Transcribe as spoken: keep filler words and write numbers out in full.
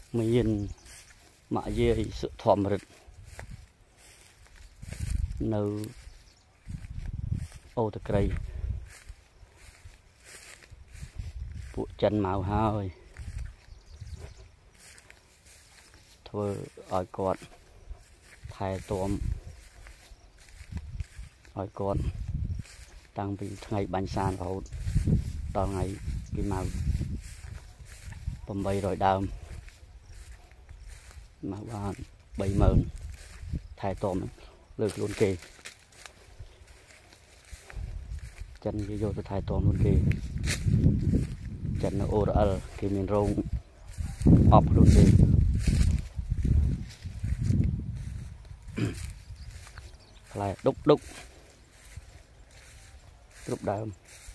mình mạ dê sự thòm rực nâu ô tơ cây bộ chân màu hơi thôi ở con thay tôm ở con đang bị ngày bánh sàn vào tao ngày cái màu bầm bay rồi đào mà bạn bảy mờn thay tôm được luôn kì chân cái vô tôi thay tôm luôn kì chân nó ô ở cái miền rong ọc luôn kì lại đúc đúc đúc đào